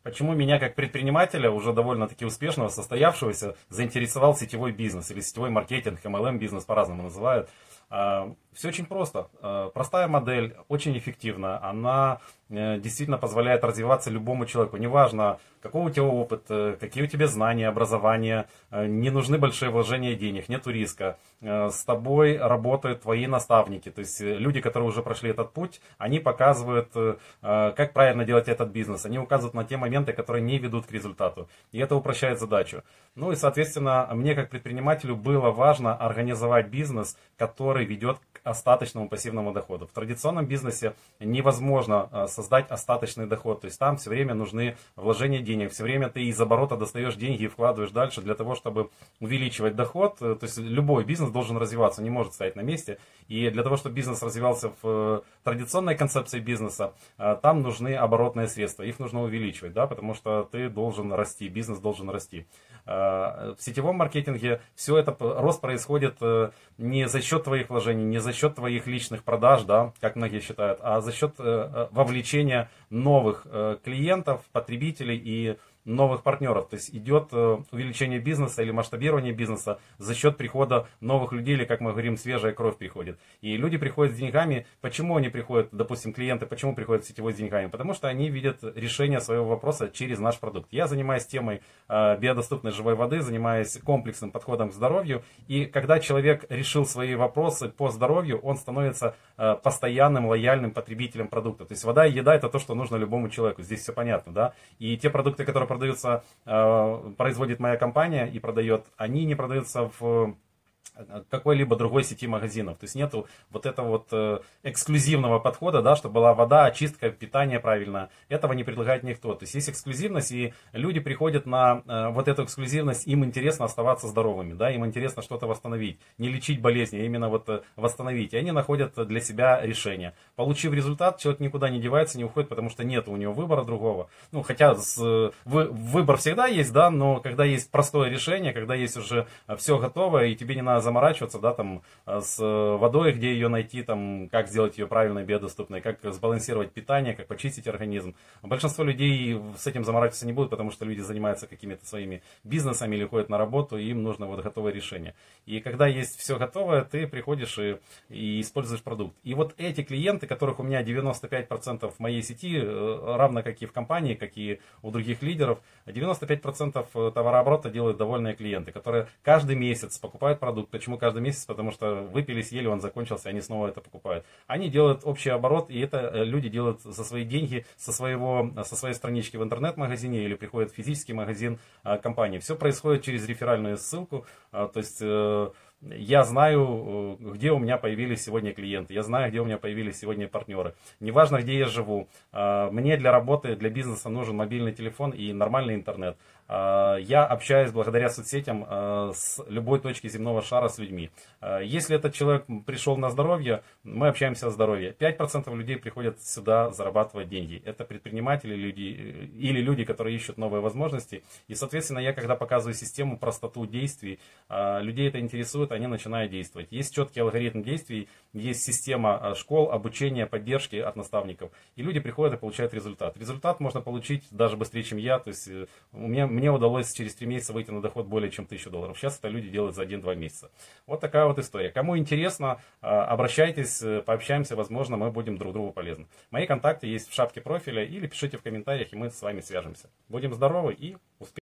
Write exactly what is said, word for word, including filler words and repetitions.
Почему меня как предпринимателя, уже довольно-таки успешного, состоявшегося, заинтересовал сетевой бизнес или сетевой маркетинг, эм эл эм бизнес по-разному называют. Все очень просто. Простая модель, очень эффективна. Она действительно позволяет развиваться любому человеку. Неважно, какой у тебя опыт, какие у тебя знания, образование. Не нужны большие вложения денег, нету риска. С тобой работают твои наставники. То есть люди, которые уже прошли этот путь, они показывают, как правильно делать этот бизнес. Они указывают на те моменты, которые не ведут к результату. И это упрощает задачу. Ну и, соответственно, мне как предпринимателю было важно организовать бизнес, который ведет к остаточному пассивному доходу. В традиционном бизнесе невозможно создать остаточный доход. То есть там все время нужны вложения денег. Все время ты из оборота достаешь деньги и вкладываешь дальше для того, чтобы увеличивать доход. То есть любой бизнес должен развиваться, не может стоять на месте. И для того, чтобы бизнес развивался в традиционной концепции бизнеса, там нужны оборотные средства. Их нужно увеличивать, да, потому что ты должен расти, бизнес должен расти. В сетевом маркетинге все это, рост происходит не за счет твоих вложений, не за счет твоих личных продаж, да, как многие считают, а за счет вовлечения новых клиентов, потребителей и новых партнеров. То есть идет увеличение бизнеса или масштабирование бизнеса за счет прихода новых людей, или, как мы говорим, свежая кровь приходит. И люди приходят с деньгами. Почему они приходят, допустим, клиенты, почему приходят в сетевой с деньгами? Потому что они видят решение своего вопроса через наш продукт. Я занимаюсь темой биодоступной живой воды, занимаюсь комплексным подходом к здоровью. И когда человек решил свои вопросы по здоровью, он становится постоянным, лояльным потребителем продукта. То есть вода и еда — это то, что нужно любому человеку. Здесь все понятно, да? И те продукты, которые продаются, производит моя компания и продает, они не продаются в какой-либо другой сети магазинов. То есть нету вот этого вот э, эксклюзивного подхода, да, чтобы была вода, очистка, питание правильно. Этого не предлагает никто. То есть есть эксклюзивность, и люди приходят на э, вот эту эксклюзивность, им интересно оставаться здоровыми, да, им интересно что-то восстановить, не лечить болезни, а именно вот э, восстановить. И они находят для себя решение. Получив результат, человек никуда не девается, не уходит, потому что нет у него выбора другого. Ну, хотя с, э, вы, выбор всегда есть, да, но когда есть простое решение, когда есть уже все готово, и тебе не надо заморачиваться, да, там, с водой, где ее найти, там, как сделать ее правильной, биодоступной, как сбалансировать питание, как почистить организм. Большинство людей с этим заморачиваться не будут, потому что люди занимаются какими-то своими бизнесами или ходят на работу, и им нужно вот готовое решение. И когда есть все готовое, ты приходишь и, и используешь продукт. И вот эти клиенты, которых у меня девяносто пять процентов в моей сети, равно как и в компании, как и у других лидеров, девяносто пять процентов товарооборота делают довольные клиенты, которые каждый месяц покупают продукт. Почему каждый месяц? Потому что выпили, съели, он закончился, они снова это покупают. Они делают общий оборот, и это люди делают за свои деньги, со, своего, со своей странички в интернет-магазине или приходят в физический магазин компании. Все происходит через реферальную ссылку, то есть я знаю, где у меня появились сегодня клиенты, я знаю, где у меня появились сегодня партнеры. Неважно, где я живу, мне для работы, для бизнеса нужен мобильный телефон и нормальный интернет. Я общаюсь благодаря соцсетям с любой точки земного шара с людьми. Если этот человек пришел на здоровье, мы общаемся о здоровье. пять процентов людей приходят сюда зарабатывать деньги. Это предприниматели люди, или люди, которые ищут новые возможности. И, соответственно, я, когда показываю систему, простоту действий, людей это интересует, они начинают действовать. Есть четкий алгоритм действий, есть система школ, обучения, поддержки от наставников. И люди приходят и получают результат. Результат можно получить даже быстрее, чем я. То есть у меня Мне удалось через три месяца выйти на доход более чем тысячу долларов. Сейчас это люди делают за один-два месяца. Вот такая вот история. Кому интересно, обращайтесь, пообщаемся, возможно, мы будем друг другу полезны. Мои контакты есть в шапке профиля или пишите в комментариях, и мы с вами свяжемся. Будем здоровы и успешны.